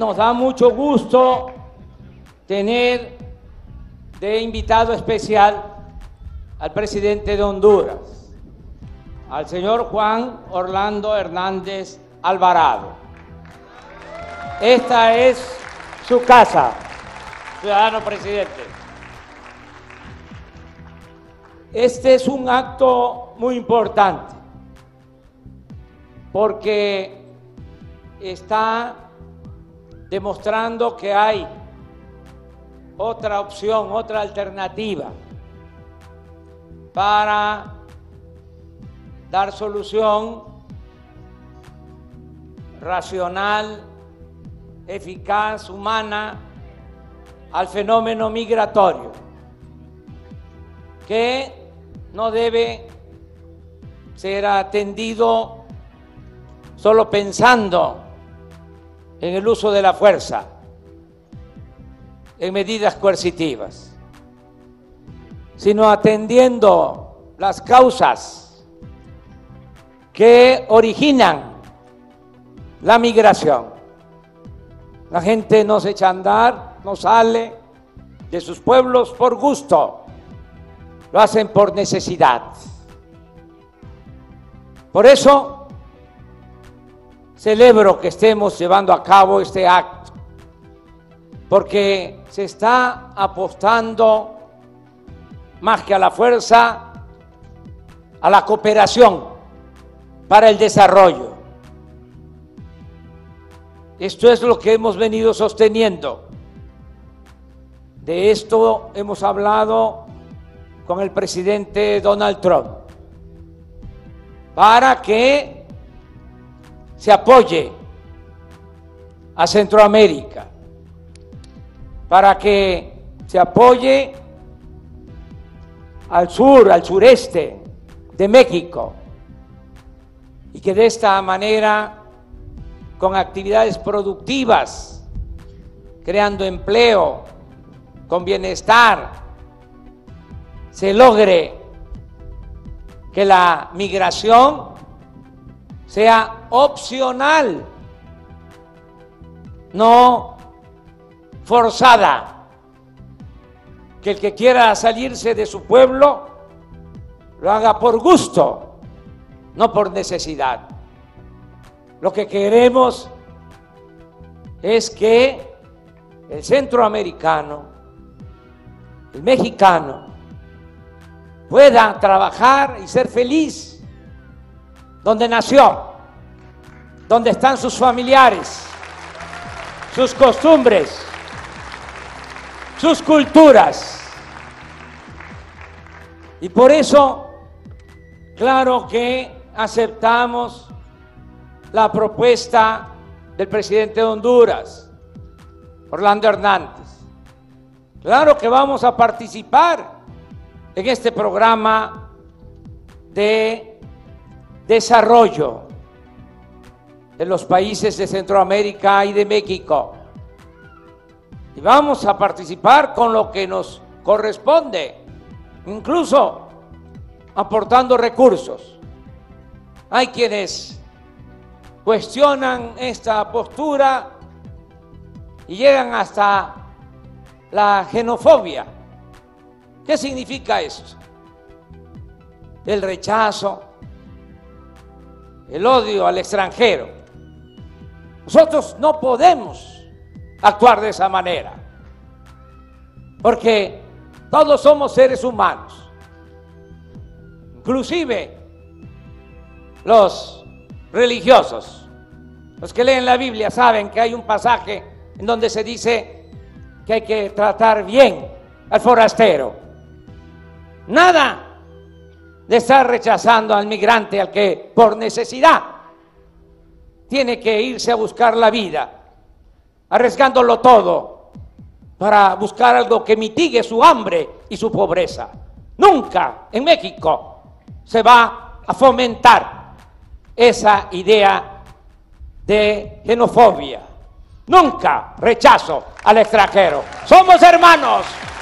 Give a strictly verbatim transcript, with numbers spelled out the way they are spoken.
nos da mucho gusto tener de invitado especial al presidente de Honduras, al señor Juan Orlando Hernández Alvarado. Esta es su casa, ciudadano presidente. Este es un acto muy importante porque está demostrando que hay otra opción, otra alternativa para dar solución racional, eficaz, humana al fenómeno migratorio, que no debe ser atendido solo pensando en el uso de la fuerza, en medidas coercitivas, sino atendiendo las causas que originan la migración. La gente no se echa a andar, no sale de sus pueblos por gusto, lo hacen por necesidad. Por eso celebro que estemos llevando a cabo este acto, porque se está apostando más que a la fuerza, a la cooperación para el desarrollo. Esto es lo que hemos venido sosteniendo. De esto hemos hablado con el presidente Donald Trump, para que se apoye a Centroamérica, para que se apoye al sur, al sureste de México, y que de esta manera, con actividades productivas, creando empleo, con bienestar, se logre que la migración sea opcional, no forzada, que el que quiera salirse de su pueblo lo haga por gusto, no por necesidad. Lo que queremos es que el centroamericano, el mexicano, pueda trabajar y ser feliz donde nació, donde están sus familiares, sus costumbres, sus culturas. Y por eso, claro que aceptamos la propuesta del presidente de Honduras, Orlando Hernández. Claro que vamos a participar en este programa de desarrollo de los países de Centroamérica y de México. Y vamos a participar con lo que nos corresponde, incluso aportando recursos. Hay quienes cuestionan esta postura y llegan hasta la xenofobia. ¿Qué significa esto? El rechazo, el odio al extranjero. Nosotros no podemos actuar de esa manera, porque todos somos seres humanos, inclusive los religiosos. Los que leen la Biblia saben que hay un pasaje en donde se dice que hay que tratar bien al forastero. Nada de estar rechazando al migrante, al que por necesidad tiene que irse a buscar la vida, arriesgándolo todo para buscar algo que mitigue su hambre y su pobreza. Nunca en México se va a fomentar esa idea de xenofobia. Nunca rechazo al extranjero. Somos hermanos.